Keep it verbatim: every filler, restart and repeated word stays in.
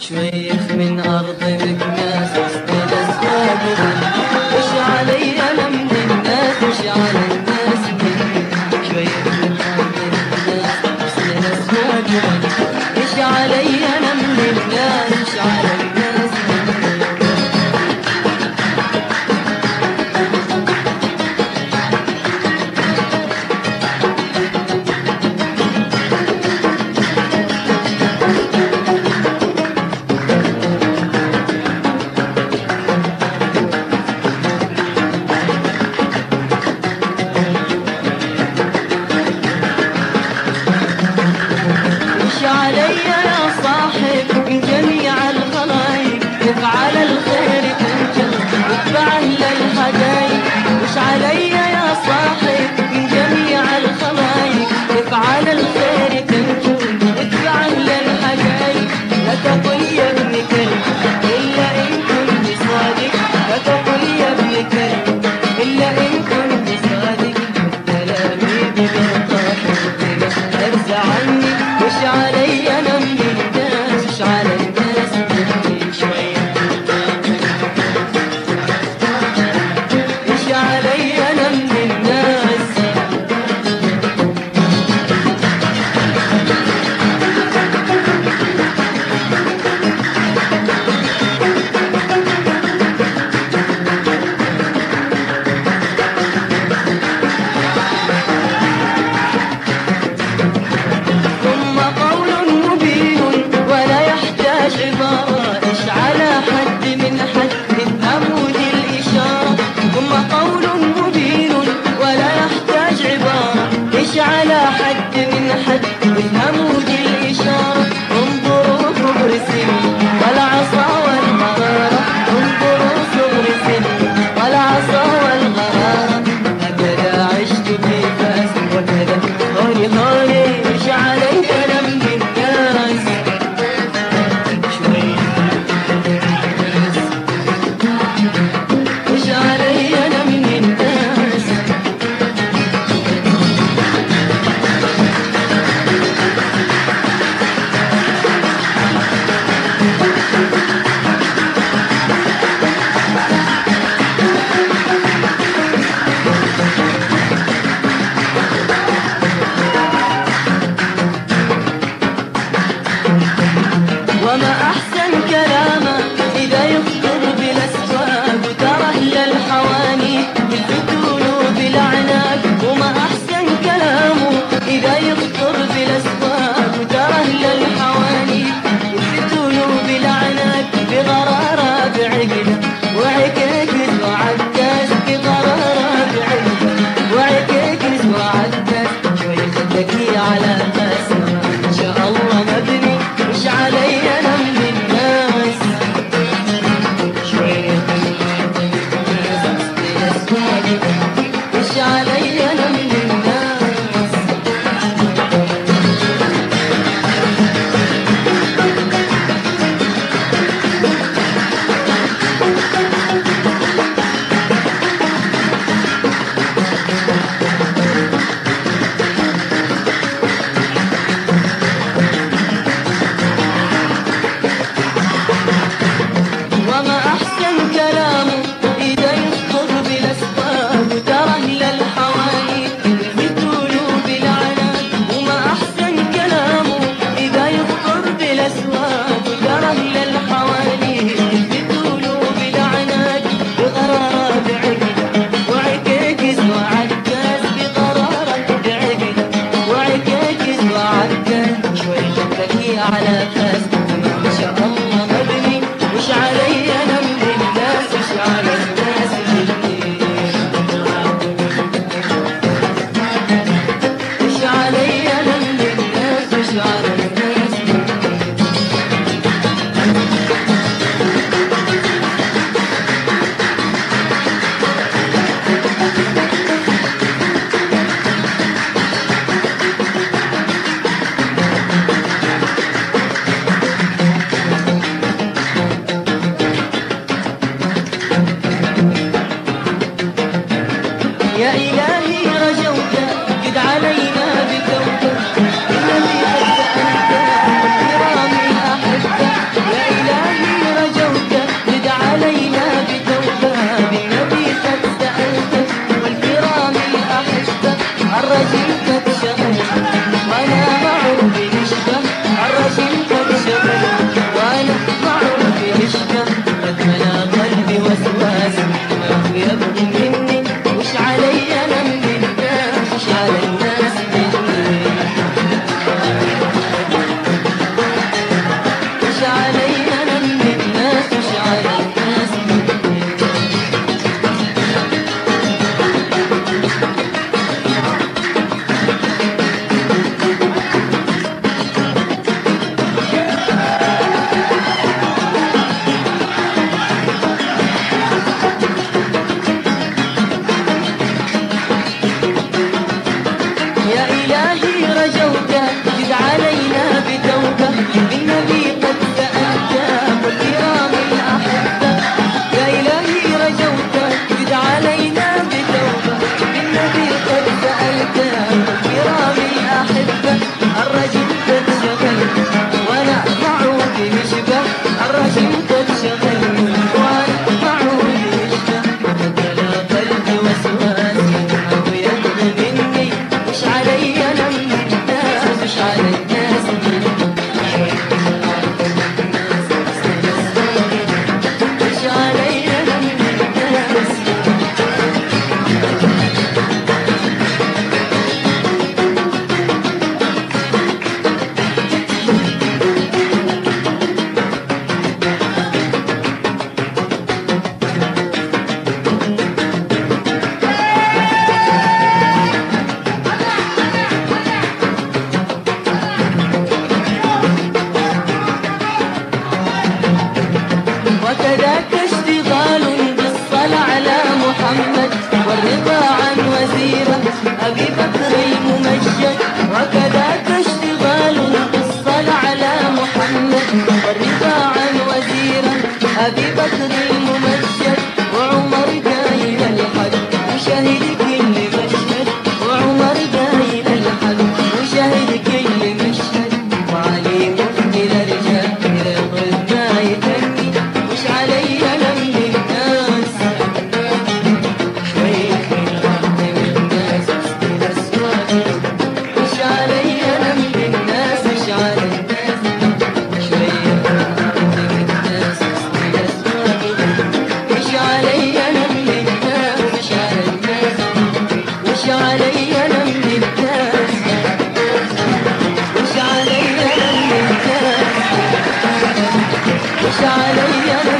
شويخ من أرض مكناس استلس واجبا وش علي أنا من الناس وش على الناس مني شويخ من أرض مكناس استلس واجبا وش علي أنا من الناس وش على الناس مني والرضا عن وزيره أبي بكر الممجد، وكذاك اشتغال بالصلاة على محمد. والرضا عن وزيره أبي بكر الممجد، وعمر قايل الحق وشهد كل مشهد، وعمر قايل الحق وشهد كل مشهد. وعلي مفتي الرجال يرضى ما يتني، وش علي انا من الناس شوي من الارض من الناس استلى اسواقي. وش علي انا من الناس وش على الناس شوي من الارض من الناس استلى اسواقي. وش علي انا من الناس وش على الناس وش علي انا من الناس وش علي انا من الناس وش علي انا